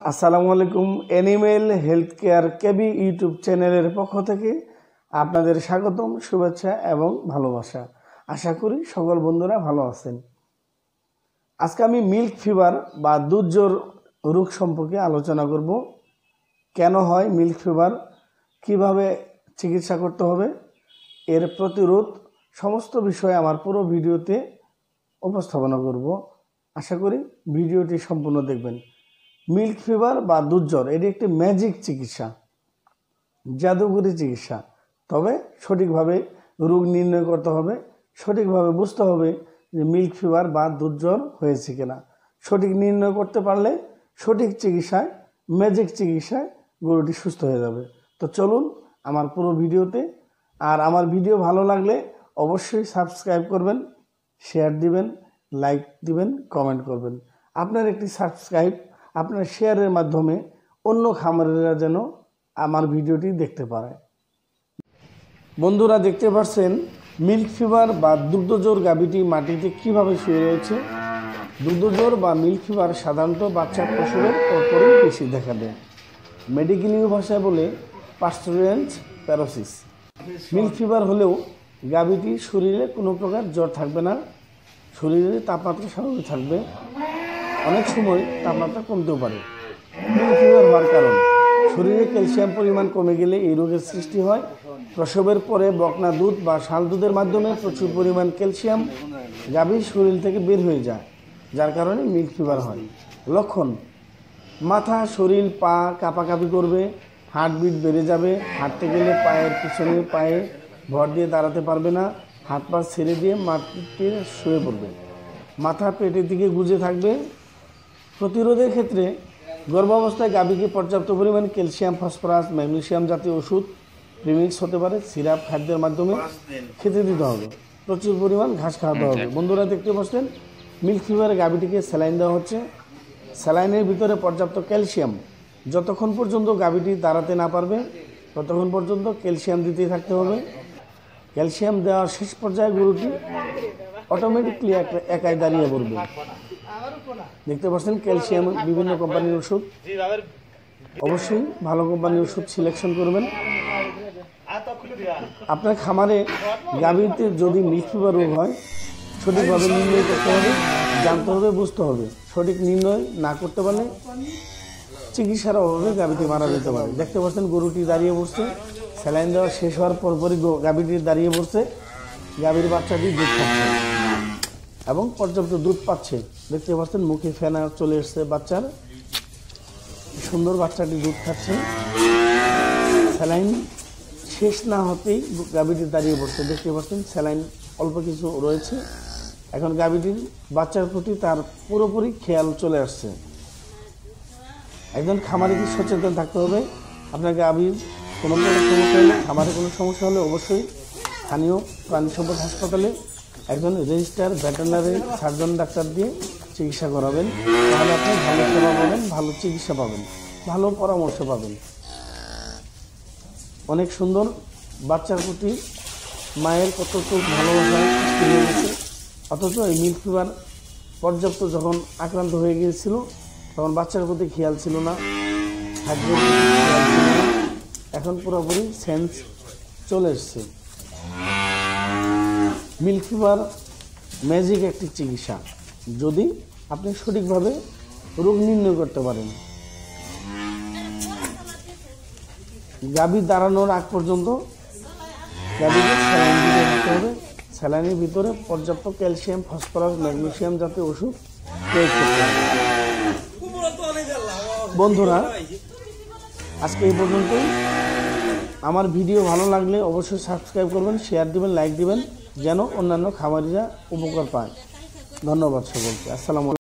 আসসালামু আলাইকুম। Animal health care KB YouTube চ্যানেলের পক্ষ থেকে আপনাদের স্বাগতম, শুভেচ্ছা এবং ভালোবাসা। আশা করি সকল বন্ধুরা ভালো আছেন। আজকে আমি মিল্ক ফিভার বা দুধ জ্বর রোগ সম্পর্কে আলোচনা করব। কেন হয় মিল্ক ফিভার, কিভাবে চিকিৎসা করতে হবে, এর প্রতিরোধ, সমস্ত বিষয় আমার পুরো ভিডিওতে উপস্থাপনা করব। আশা করি ভিডিওটি সম্পূর্ণ দেখবেন। মিল্ক ফিভার বা দুধ জ্বর এটি একটি ম্যাজিক চিকিৎসা, জাদুঘরি চিকিৎসা। তবে সঠিকভাবে রোগ নির্ণয় করতে হবে, সঠিকভাবে বুঝতে হবে যে মিল্ক ফিভার বা দুধ জ্বর হয়েছে কিনা। সঠিক নির্ণয় করতে পারলে সঠিক চিকিৎসায়, ম্যাজিক চিকিৎসায় গরুটি সুস্থ হয়ে যাবে। তো চলুন আমার পুরো ভিডিওতে। আর আমার ভিডিও ভালো লাগলে অবশ্যই সাবস্ক্রাইব করবেন, শেয়ার দিবেন, লাইক দিবেন, কমেন্ট করবেন। আপনার একটি সাবস্ক্রাইব, আপনার শেয়ারের মাধ্যমে অন্য খামারিরা যেন আমার ভিডিওটি দেখতে পারে। বন্ধুরা দেখতে পাচ্ছেন মিল্ক ফিভার বা দুগ্ধজ্বর গাভীটি মাটিতে কিভাবে শুয়ে রয়েছে। দুগ্ধজ্বর বা মিল্ক ফিভার সাধারণত বাচ্চা প্রসবের পরপরই বেশি দেখা দেয়। মেডিকেলীয় ভাষায় বলে পাস্টুরেন্স প্যারোসিস। মিল্ক ফিভার হলেও গাভীটির শরীরে কোনো প্রকার জ্বর থাকবে না, শরীরে তাপমাত্রা স্বাভাবিক থাকবে, অনেক সময় তাপমাত্রা কমতেও পারে। মিল্ক ফিভার হওয়ার কারণ, শরীরে ক্যালসিয়াম পরিমাণ কমে গেলে এই রোগের সৃষ্টি হয়। প্রসবের পরে বকনা দুধ বা শাল দুধের মাধ্যমে প্রচুর পরিমাণ ক্যালসিয়াম গাভীর শরীর থেকে বের হয়ে যায়, যার কারণে মিল্ক ফিভার হয়। লক্ষণ: মাথা, শরীর, পা কাঁপাকাঁপি করবে, হার্টবিট বেড়ে যাবে, হাঁটতে গেলে পায়ের পিছনে পায়ে ভর দিয়ে দাঁড়াতে পারবে না, হাত পা ছেড়ে দিয়ে মাটিতে শুয়ে পড়বে, মাথা পেটের দিকে গুজে থাকবে। প্রতিরোধের ক্ষেত্রে গর্ভাবস্থায় গাভীকে পর্যাপ্ত পরিমাণ ক্যালসিয়াম, ফসফরাস, ম্যাগনেসিয়াম জাতীয় ওষুধ প্রিমিক্স হতে পারে সিরাপ খাদ্যের মাধ্যমে খেতে দিতে হবে। প্রচুর পরিমাণ ঘাস খাওয়াতে হবে। বন্ধুরা দেখতে পাচ্ছেন মিল্ক ফিভারে গাভীটিকে স্যালাইন দেওয়া হচ্ছে। স্যালাইনের ভিতরে পর্যাপ্ত ক্যালসিয়াম, যতক্ষণ পর্যন্ত গাভীটি দাঁড়াতে না পারবে ততক্ষণ পর্যন্ত ক্যালসিয়াম দিতেই থাকতে হবে। ক্যালসিয়াম দেওয়ার শেষ পর্যায়ে গরুটি অটোমেটিকলি একাই দাঁড়িয়ে পড়বে। দেখতে পাচ্ছেন ক্যালসিয়াম বিভিন্ন কোম্পানির ওষুধ, অবশ্যই ভালো কোম্পানির ওষুধ সিলেকশন করবেন। আপনার খামারে গাভীতে যদি মিল্ক ফিভার রোগ হয় সঠিকভাবে নির্ণয় করতে হবে, জানতে হবে, বুঝতে হবে। সঠিক নির্ণয় না করতে পারলে চিকিৎসার অভাবে গাভীটি মারা যেতে পারে। দেখতে পাচ্ছেন গরুটি দাঁড়িয়ে পড়ছে, স্যালাইন দেওয়া শেষ হওয়ার পরপরই গাভীটি দাঁড়িয়ে পড়ছে। গাভীর বাচ্চাটি দুধ খাচ্ছে এবং পর্যাপ্ত দুধ পাচ্ছে। দেখতে পাচ্ছেন মুখে ফেনা চলে এসছে বাচ্চার, সুন্দর বাচ্চাটি দুধ খাচ্ছে। স্যালাইন শেষ না হতেই গাভীটি দাঁড়িয়ে পড়ছে। দেখতে পাচ্ছেন স্যালাইন অল্প কিছু রয়েছে। এখন গাভীটির বাচ্চার প্রতি তার পুরোপুরি খেয়াল চলে আসছে। একজন খামারিকে সচেতন থাকতে হবে। আপনার গাভীর কোনো সমস্যা হলে, খামারে কোনো সমস্যা হলে অবশ্যই স্থানীয় প্রাণী সম্পদ হাসপাতালে একজন রেজিস্টার ভেটেরিনারি সার্জন ডাক্তার দিয়ে চিকিৎসা করাবেন। তাহলে আপনি ভালো সেবা পাবেন, ভালো চিকিৎসা পাবেন, ভালো পরামর্শ পাবেন। অনেক সুন্দর বাচ্চার প্রতি মায়ের কতটুকু ভালোবাসা সৃষ্টি হয়ে গেছে। অথচ এই মিল্ক ফিভার পর্যাপ্ত যখন আক্রান্ত হয়ে গিয়েছিল তখন বাচ্চার প্রতি খেয়াল ছিল না, খাদ্যের প্রতি খেয়াল ছিল না। এখন পুরোপুরি সেন্স চলে এসছে। মিল্ক ফিভার ম্যাজিক একটি চিকিৎসা, যদি আপনি সঠিকভাবে রোগ নির্ণয় করতে পারেন। গাভী দাঁড়ানোর আগ পর্যন্ত গাভীকে স্যালাইন দিতে থাকতে হবে। স্যালাইনের ভিতরে পর্যাপ্ত ক্যালসিয়াম, ফসফরাস, ম্যাগনেসিয়াম জাতীয় ওষুধ প্রয়োগ করতে হবে। বন্ধুরা আজকে এই পর্যন্তই। আমার ভিডিও ভালো লাগলে অবশ্যই সাবস্ক্রাইব করবেন, শেয়ার দিবেন, লাইক দিবেন, যেন অন্যান্য খামারিরা উপকার পায়। ধন্যবাদ সকলকে। আসসালামু আলাইকুম।